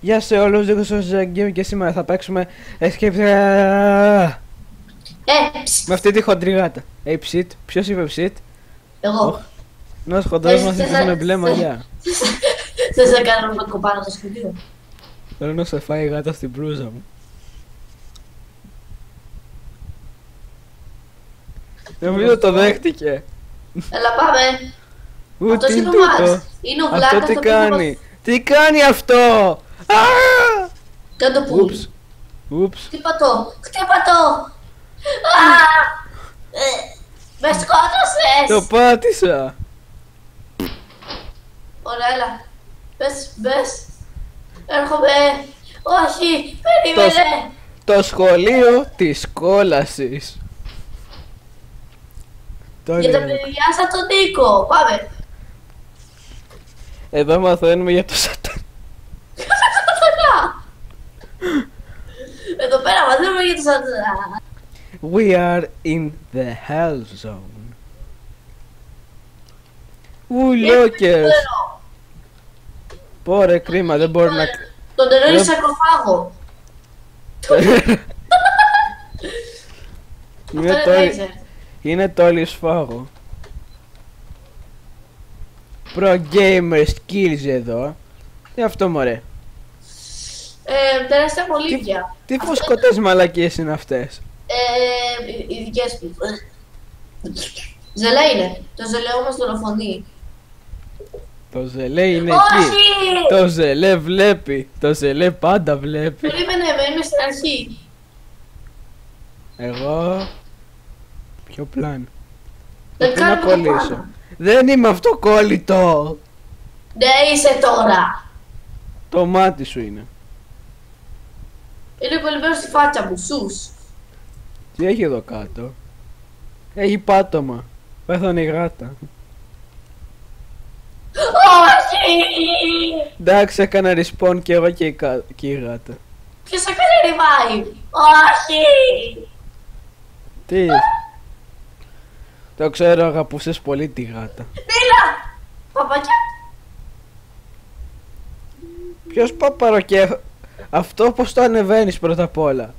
Γεια σε όλους, δίκος ο Ζαγκίμ και σήμερα θα παίξουμε Escape... Με αυτή τη χοντρή γάτα. Ψιτ, ποιος είπε ψιτ? Εγώ. Νος χοντρός μας είναι με μπλε μαλλιά. Θες να κάνω να κοπάνω στο σχολείο? Θέλω να σε φάει η γάτα στην μπλούζα μου. Νομίζω το δέχτηκε. Έλα πάμε. Ούτε είναι ο τούτο. Μαξ. Είναι ο Αυτό Βλάκας τι το κάνει? Τι κάνει αυτό? Κάτω που. Ούψ. Ούψ. Χτύπα το. Χτύπα το. Με σκότωσες. Το πάτησα. Ωραία, έλα. Μπες. Έρχομαι. Όχι, περίμενε. Το σχολείο της κόλασης. Για τα παιδιά σαν τον Νίκο. Πάμε. Εδώ μαθαίνουμε για το σατάν. Εδώ πέρα μαθαίνουμε για το σατανά. We are in the hell zone. Lockers. Πόρε κρίμα, δεν μπορεί να... Τον τερέρι σαρκοφάγο. Είναι το σφάγο. Pro gamer skills εδώ. Τι αυτό μωρέ? Τεράστια μολύβια. Τι φωσκωτές μαλακίες είναι αυτές? Οι δικές μου. Ζελέ είναι. Το ζελέο μας δολοφονεί. Το ζελέ είναι Όχι! εκεί. Το ζελέ βλέπει. Το ζελέ πάντα βλέπει. Περίμενε με, είμαι στην αρχή. Εγώ... Ποιο πλάνο? Δεν Πού να κάνω κολλήσω? πάνω. Δεν είμαι αυτοκόλλητο. Ναι είσαι τώρα. Το μάτι σου είναι. Είναι κολλημένο στη φάτσα μου, σους. Τι έχει εδώ κάτω? Έχει πάτωμα. Πέθανε η γάτα. Όχι! Εντάξει, έκανα respawn και εγώ και η γάτα. Ποιος έκανε revive? Όχι! Τι? Το ξέρω, αγαπούσες πολύ τη γάτα. Δίλα! Παπακιά! Ποιος παπαροκέφ... Αυτό πως το ανεβαίνεις πρώτα απ' όλα?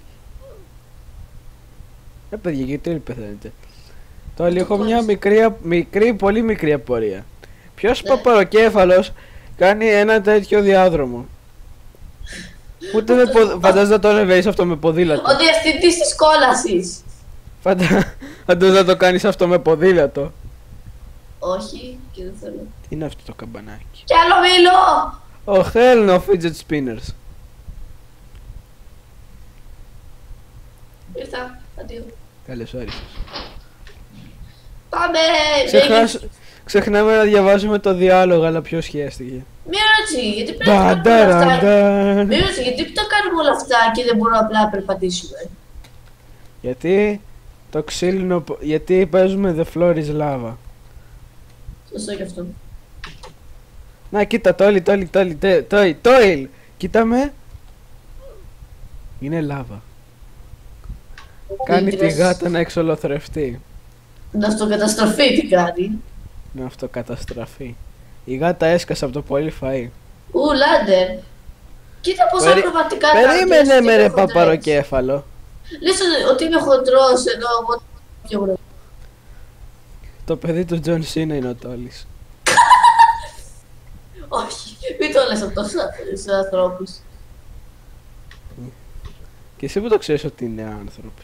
Παιδιά, γιατί δεν πεθαίνετε? Τώρα έχω μια μικρή, πολύ μικρή απορία. Ποιος παπαροκέφαλος κάνει ένα τέτοιο διάδρομο? Ούτε με φαντάζεσαι να το ανεβαίνεις αυτό με ποδήλατο. Ο διευθυντής της κόλασης. Φαντάζεσαι να το κάνεις αυτό με ποδήλατο. Όχι, και δεν θέλω. Τι είναι αυτό το καμπανάκι? Κι άλλο μήλο! Oh hell no, fidget spinners. Ήρθα, αντίο. Καλώς όρισες. Πάμε! Ξεχνάμε να διαβάζουμε το διάλογο, αλλά ποιος σχέστηκε? Μία ερώτηση, γιατί πρέπει να κάνουμε όλα αυτά. Ντανταρανταν. Μία ερώτηση, γιατί το κάνουμε όλα αυτά και δεν μπορούμε απλά να περπατήσουμε? Γιατί το ξύλινο... Γιατί παίζουμε The Floor is Lava. Σωστό και αυτό. Να κοίτα, Toil. Κοίταμε. Είναι λάβα. Κάνει τη γάτα να εξολοθρευτεί. Να αυτοκαταστροφεί τι κάνει. Να αυτοκαταστραφεί. Η γάτα έσκασε από το πολύ φαΐ. Λάντερ. Κοίτα πόσα ακροβατικά κάνει. Περίμενε με ρε παπαροκέφαλο. Λες ότι είμαι χοντρός ενώ εγώ πιο γρήγορα. Το παιδί του Τζον Σίνα είναι ο Τόλης. Όχι, μην το λες αυτό στους ανθρώπους. Και εσύ που το ξέρεις ότι είναι άνθρωποι?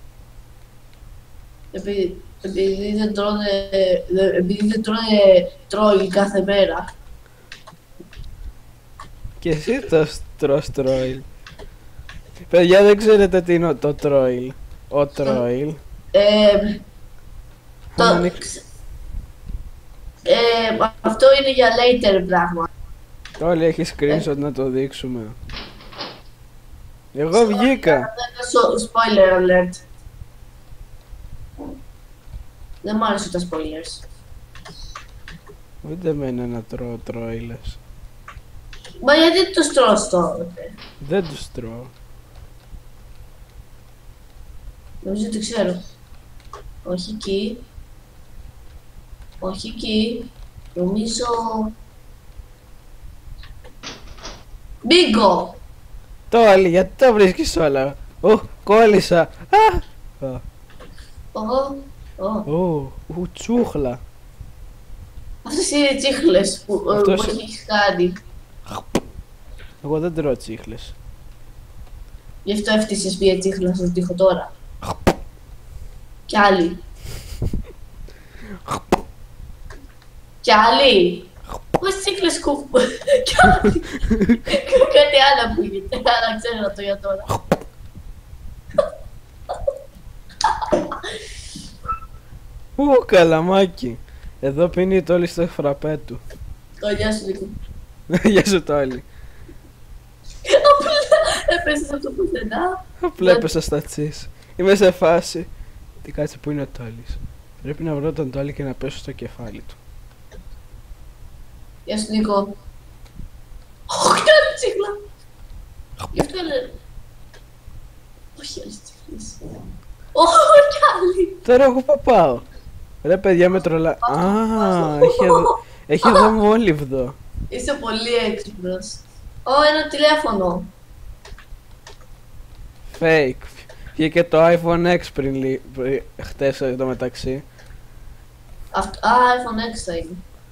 Επειδή δεν τρώνε τρόλι κάθε μέρα. Και εσύ το τρως τρόιλ. Παιδιά, δεν τι είναι το τρόιλ. Ο τρόιλ. Αυτό είναι για later πράγμα. Όλοι έχει screenshot να το δείξουμε. Εγώ βγήκα. Spoiler alert. Δεν μου άρεσαν τα spoilers. Ούτε εμένα να τρώω τρόιλες. Μα γιατί τους τρως τότε? Δεν τους τρώω. Νομίζω ότι ξέρω. Όχι εκεί. Όχι εκεί. Νομίζω... Μπίγκο. Τόλι, γιατί τα βρίσκεις όλα. Κόλλησα. Α. Τσούχλα. Αυτές είναι οι τσίχλες που έχεις κάνει. Εγώ δεν τρώω τσίχλες. Γι' αυτό έφτιασες μία τσίχλα στον τοίχο τώρα. Κι άλλη. Κι άλλη. Πώς τσίχλες κούφου. Κι άλλη. Κάτι άλλο που γίνεται. Αλλά ξέρω το για τώρα. Καλαμάκι. Εδώ πίνει το όλοι στο φραπέ του. Γεια σου Νίκο. Γεια σου Τόλι. Απλά έπεσες από το πουθενά. Απλά έπεσα στα τσις. Είμαι σε φάση. Τι κάτσε που είναι ο Τόλις. Πρέπει να βρω τον Τόλι και να πέσω στο κεφάλι του. Γεια σου Νίκο. Όχι άλλη τσίχλα. Γι' αυτό έλεγα. Όχι άλλη τσίχλες. Όχι άλλη. Τώρα εγώ πάω. Ρε παιδιά με τρολά. Έχει εδώ μόλιβδο. Είσαι πολύ έξυπνος. Ένα τηλέφωνο. Fake. Βγήκε το iPhone X χτες εδώ μεταξύ. iPhone X θα είναι.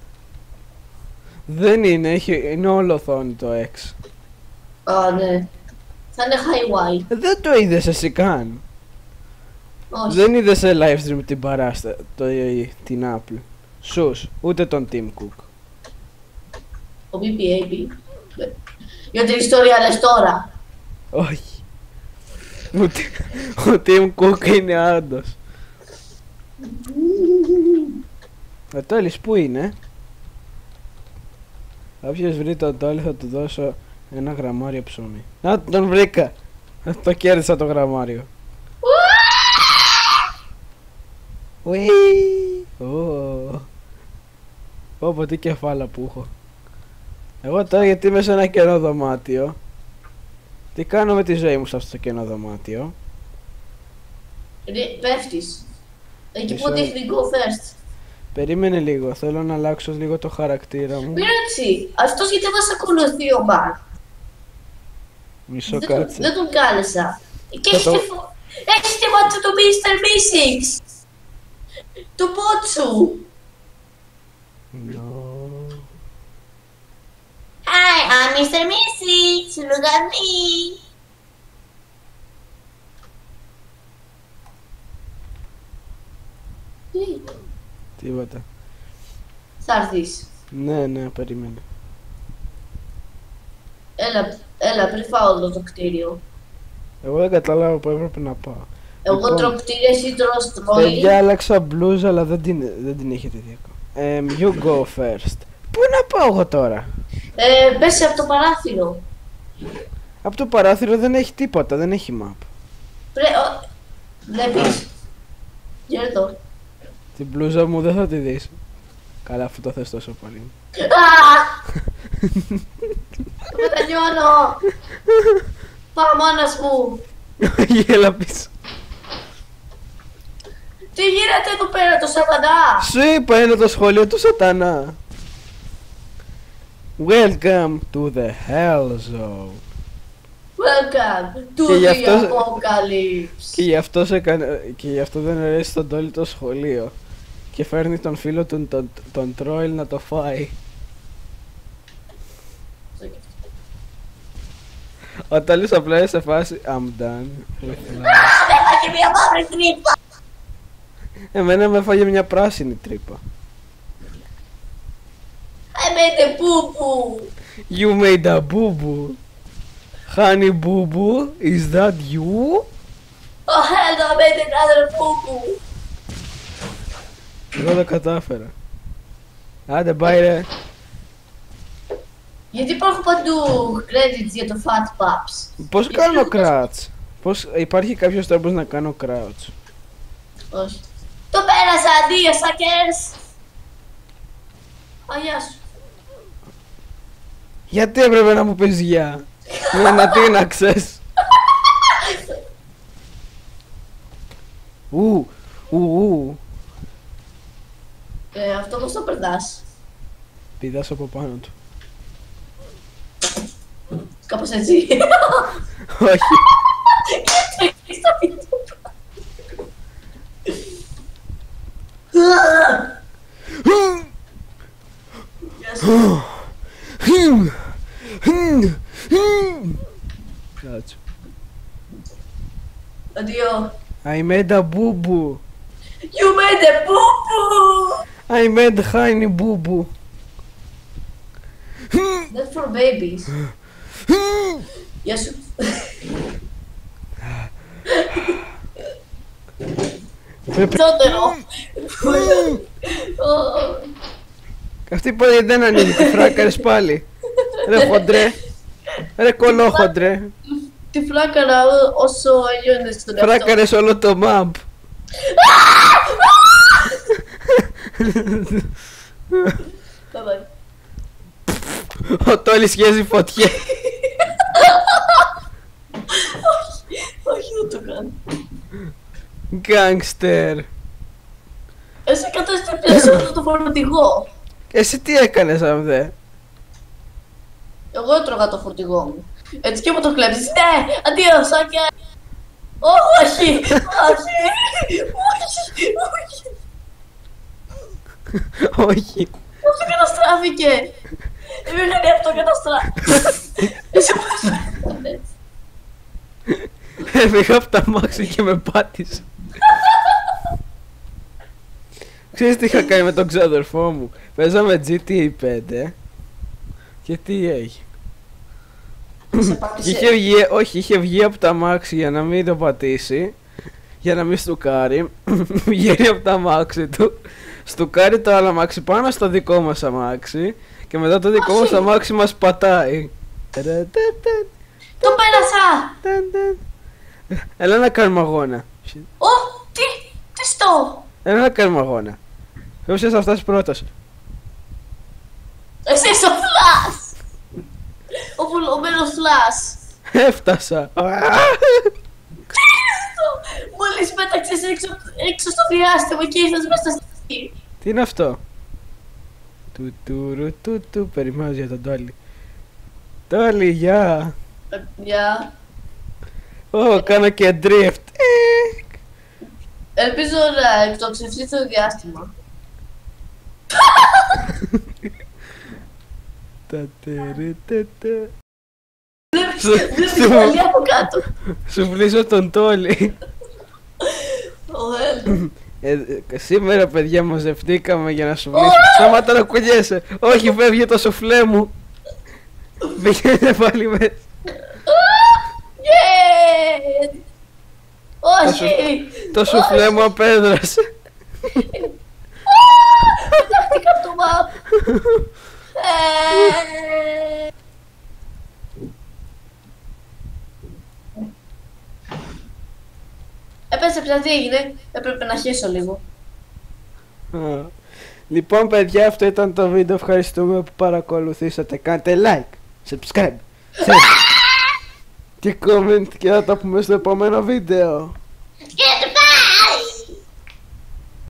Δεν είναι, είναι όλο οθόνη το X. Ναι. Θα είναι high-wi. Δεν το είδες εσύ καν. Όχι. Δεν είδες σε live stream την την Apple. Σους, ούτε τον Tim Cook. Ο BPAB. Για την ιστορία λες τώρα. Όχι. Ο Tim Cook είναι άντος. Ο Τόλης πού είναι? Όποιος βρει τον Τόλη θα του δώσω ένα γραμμάριο ψωμί. Να τον βρήκα. Το κέρδισα το γραμμάριο. Ουί. Πω τι κεφάλα που έχω. Εγώ τώρα γιατί είμαι σε ένα κενό δωμάτιο. Τι κάνω με τη ζωή μου σε αυτό το κενό δωμάτιο? Πέφτεις. Εκεί Μισό. που δείχνει go first. Περίμενε λίγο, θέλω να αλλάξω λίγο το χαρακτήρα μου. Μην έτσι. Αυτός γιατί μας ακολουθεί ο Μπαρ. Μισό κάτσε. Δεν τον κάλεσα. Και Θα έχεις το- τη φωτιά του Mr. Mystics. Του Πότσου. No. Hi, I'm Mr. Mystics. Look at me. Τίποτα. Θα έρθεις. Ναι, περίμενε. Έλα, πριν φάω όλο το κτίριο. Εγώ δεν κατάλαβα που έπρεπε να πάω. Εγώ Λοιπόν, τρώω κτίρια, εσύ τρως τρόι. παιδιά, άλλαξα μπλούζα, αλλά δεν την έχετε δει ακόμα. You go first. Πού να πάω εγώ τώρα? Πέσει από το παράθυρο. Από το παράθυρο δεν έχει τίποτα, δεν έχει map. Βλέπεις. Γεια εδώ. Την μπλούζα μου δεν θα τη δεις. Καλά, αφού το θες τόσο πολύ. Το μετανιώνω. Πάω μόνος μου. Έλα πίσω. Τι γίνεται εδώ πέρα το σατανά. Σου είπα, είναι το σχολείο του σατανά. Welcome to the Hell Zone. Welcome to Και γι' the αυτό- apocalypse. Και γι' αυτό δεν αρέσει τον Τόλι το σχολείο. Και φέρνει τον φίλο του τον Τρόιλ να το φάει. Ο Τόλις απλά είναι σε φάση I'm done with life. Έφαγε μια μαύρη τρύπα. Εμένα με έφαγε μια πράσινη τρύπα. I made a poo-poo. You made a boo-boo. Honey boo-boo, is that you? Oh hell no, I made another poo-poo. Εγώ το κατάφερα. Άντε πάει ρε. Γιατί υπάρχουν παντού credits για το Fat Paps. Πώς κάνω crouch? Υπάρχει κάποιος τρόπος να κάνω crouch? Όχι. Το πέρασα, αντίο, suckers. Γεια σου. Γιατί έπρεπε να μου πεις γεια? Με ανατείναξες. Ου. Αυτό πώς το περνάς. Πηδάς από πάνω του. Κάπως έτσι. Όχι. Στα πιτούπα. Γεια σου. Κάτσε. Αντίο. I made a boo-boo. You made a boo-boo! I made honey boo-boo. That's for babies. Γεια σου. Τσόντερο. Αυτή πάλι δεν ανοίγει, τη φράκαρες πάλι. Ρε χοντρέ. Ρε κολόχοντρε. Τη φράκαρα όσο αλλιώνες στον εαυτό. Φράκαρες όλο το map. Bye-bye. Ο Τόλης σχέζει φωτιές. Όχι, δεν το κάνω. Γκάνγκστερ. Εσύ κατέστρεψες όλο το φορτηγό. Εσύ τι έκανες αμδέ? Εγώ έτρωγα το φορτηγό μου. Έτσι και μου το κλέψεις. Ναι, αντίο, σάκια. Όχι, όχι, όχι, όχι. Όχι. Αυτό καταστράφηκε. Έμεινε αυτό καταστράφηκε. Εσύ πώς έκανες? Έφυγα από τα μάξι και με πάτησε. Ξέρεις τι είχα κάνει με τον ξαδερφό μου? Παίζαμε GTA 5 και τι έγινε? Σε πάτησε. Είχε βγει από τα μάξι για να μην το πατήσει, για να μην στουκάρει. Βγαίνει από τα αμάξι του, στουκάρει το άλλο αμάξι πάνω στο δικό μας αμάξι και μετά το δικό μας αμάξι μας πατάει. Το πέρασα! Έλα να κάνουμε αγώνα. Τι στο! Έλα να κάνουμε αγώνα. Ποιος θα φτάσει πρώτος? Εσύ είσαι ο Φλάς! Ο βουλωμένος Φλάς! Έφτασα. Μόλις πέταξες έξω στο διάστημα και ήρθες μέσα στη γη. Τι είναι αυτό? Του περιμένω για τον Τόλι. Τόλι, γεια. Γεια. Ω, κάνω και drift. Ελπίζω να εκτοξευθεί στο διάστημα. Βλέπεις την άλλη από κάτω. Σου βλύσω τον Τόλι. Σήμερα παιδιά μαζευτήκαμε για να σου βλύσω. Σταμάτα να κουνιέσαι. Όχι, φεύγει το σουφλέ μου. Πήγαινε πάλι μέσα. Όχι! Το σουφλέ μου απέδρασε. Πετάχτηκα από το μαπ. Επέστρεψα, τι έγινε? Έπρεπε να χέσω λίγο. Λοιπόν παιδιά, αυτό ήταν το βίντεο. Ευχαριστούμε που παρακολουθήσατε. Κάντε like, subscribe, share και comment και θα τα πούμε στο επόμενο βίντεο.